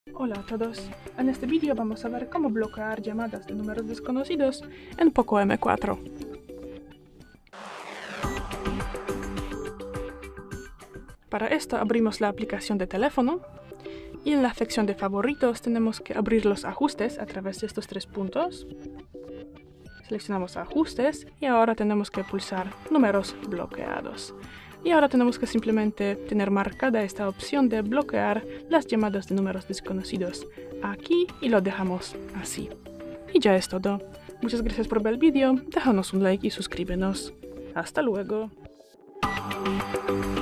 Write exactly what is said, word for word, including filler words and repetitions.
Hola a todos, en este vídeo vamos a ver cómo bloquear llamadas de números desconocidos en Poco eme cuatro. Para esto abrimos la aplicación de teléfono y en la sección de favoritos tenemos que abrir los ajustes a través de estos tres puntos. Seleccionamos ajustes y ahora tenemos que pulsar números bloqueados. Y ahora tenemos que simplemente tener marcada esta opción de bloquear las llamadas de números desconocidos aquí y lo dejamos así. Y ya es todo. Muchas gracias por ver el vídeo, déjanos un like y suscríbenos. Hasta luego.